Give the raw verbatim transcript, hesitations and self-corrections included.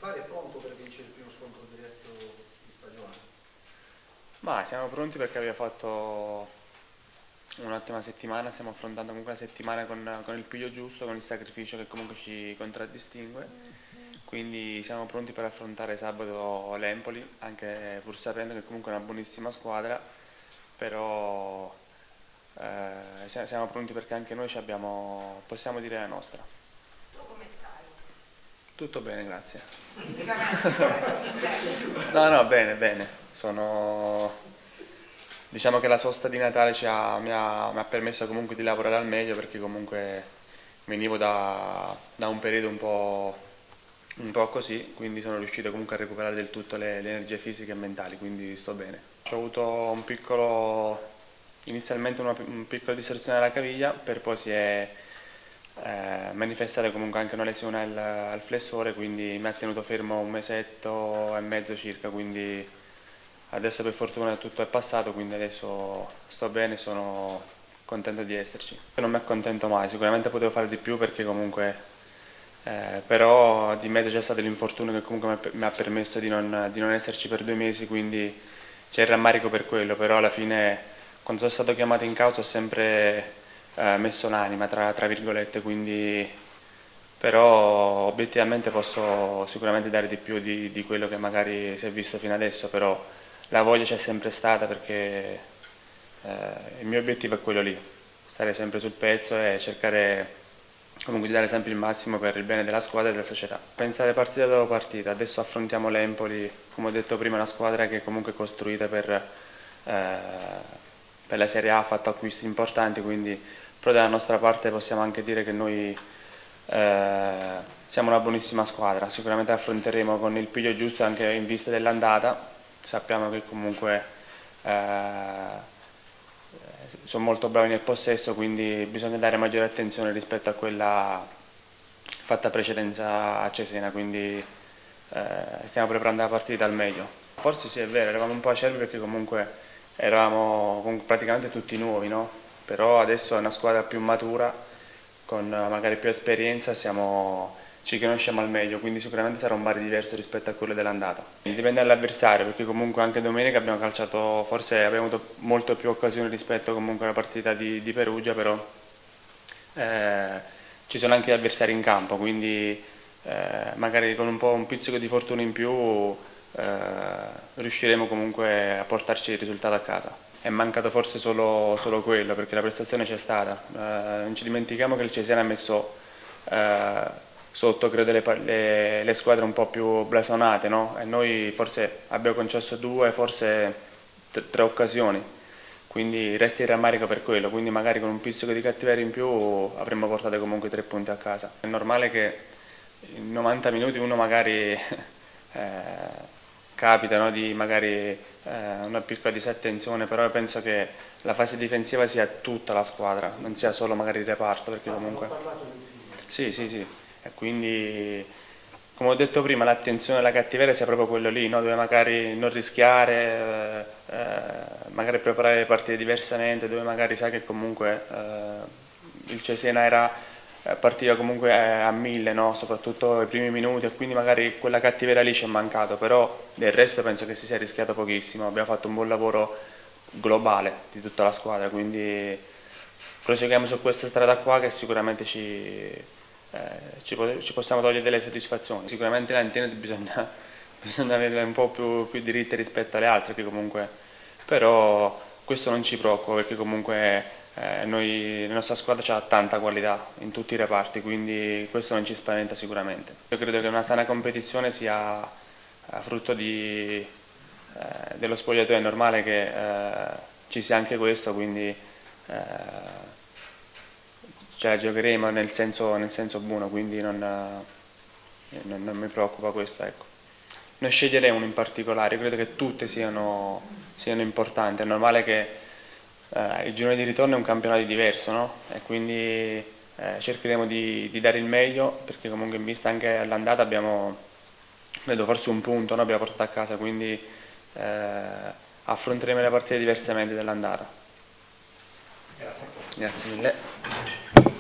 Bari è pronto per vincere il primo scontro diretto di stagione? Ma siamo pronti perché abbiamo fatto un'ottima settimana, stiamo affrontando comunque la settimana con, con il piglio giusto, con il sacrificio che comunque ci contraddistingue, quindi siamo pronti per affrontare sabato l'Empoli, anche pur sapendo che comunque è una buonissima squadra, però eh, siamo pronti perché anche noi ci abbiamo, possiamo dire la nostra. Tu come stai? Tutto bene, grazie. Fisicamente? No, no, bene, bene. Sono... Diciamo che la sosta di Natale ci ha, mi, ha, mi ha permesso comunque di lavorare al meglio perché comunque venivo da, da un periodo un po', un po' così, quindi sono riuscito comunque a recuperare del tutto le, le energie fisiche e mentali, quindi sto bene. Ho avuto un piccolo, inizialmente una un piccola distorsione alla caviglia, per poi si è eh, manifestata comunque anche una lesione al, al flessore, quindi mi ha tenuto fermo un mesetto e mezzo circa, quindi adesso per fortuna tutto è passato, quindi adesso sto bene e sono contento di esserci. Non mi accontento mai, sicuramente potevo fare di più perché comunque, eh, però di mezzo c'è stato l'infortunio che comunque mi ha permesso di non, di non esserci per due mesi, quindi c'è il rammarico per quello, però alla fine quando sono stato chiamato in causa ho sempre eh, messo l'anima, tra, tra virgolette, quindi però obiettivamente posso sicuramente dare di più di, di quello che magari si è visto fino adesso, però la voglia c'è sempre stata perché eh, il mio obiettivo è quello lì, stare sempre sul pezzo e cercare comunque di dare sempre il massimo per il bene della squadra e della società. Pensare partita dopo partita, adesso affrontiamo l'Empoli, come ho detto prima, una squadra che è comunque costruita per, eh, per la Serie A, ha fatto acquisti importanti, quindi però dalla nostra parte possiamo anche dire che noi eh, siamo una buonissima squadra, sicuramente affronteremo con il piglio giusto anche in vista dell'andata. Sappiamo che comunque eh, sono molto bravi nel possesso, quindi bisogna dare maggiore attenzione rispetto a quella fatta precedenza a Cesena, quindi eh, stiamo preparando la partita al meglio. Forse sì, è vero, eravamo un po' acerbi perché comunque eravamo praticamente tutti nuovi, no? Però adesso è una squadra più matura, con magari più esperienza, siamo... ci conosciamo al meglio, quindi sicuramente sarà un Bari diverso rispetto a quello dell'andata. Dipende dall'avversario, perché comunque anche domenica abbiamo calciato, forse abbiamo avuto molto più occasioni rispetto comunque alla partita di, di Perugia, però eh, ci sono anche gli avversari in campo, quindi eh, magari con un po' un pizzico di fortuna in più eh, riusciremo comunque a portarci il risultato a casa. È mancato forse solo, solo quello, perché la prestazione c'è stata. Eh, non ci dimentichiamo che il Cesena ha messo eh, sotto credo le, le, le squadre un po' più blasonate, no? E noi forse abbiamo concesso due, forse tre occasioni, quindi resta il rammarico per quello, quindi magari con un pizzico di cattiveria in più avremmo portato comunque tre punti a casa. È normale che in novanta minuti uno magari eh, capita, no, di magari eh, una piccola disattenzione, però penso che la fase difensiva sia tutta la squadra, non sia solo magari il reparto, perché comunque... Sì, sì, sì. E quindi, come ho detto prima, l'attenzione e la cattiveria sia proprio quello lì, no? Dove magari non rischiare, eh, magari preparare le partite diversamente, dove magari sai che comunque eh, il Cesena era, partiva comunque a mille, no? Soprattutto i primi minuti, e quindi magari quella cattiveria lì ci è mancato, però del resto penso che si sia rischiato pochissimo, abbiamo fatto un buon lavoro globale di tutta la squadra, quindi proseguiamo su questa strada qua che sicuramente ci... Eh, ci, ci possiamo togliere delle soddisfazioni. Sicuramente le antenne bisogna, bisogna averle un po' più, più diritte rispetto alle altre, che comunque, però questo non ci preoccupa perché comunque eh, noi, la nostra squadra ha tanta qualità in tutti i reparti, quindi questo non ci spaventa sicuramente. Io credo che una sana competizione sia eh, frutto di, eh, dello spogliatoio, è normale che eh, ci sia anche questo, quindi eh, ce la giocheremo nel senso, nel senso buono, quindi non, non, non mi preoccupa questo. Ecco. Non sceglierei uno in particolare, io credo che tutte siano, siano importanti, è normale che eh, il girone di ritorno è un campionato diverso, no? E quindi eh, cercheremo di, di dare il meglio, perché comunque in vista anche all'andata abbiamo, vedo forse un punto, no? Abbiamo portato a casa, quindi eh, affronteremo le partite diversamente dell'andata. Grazie. Grazie mille.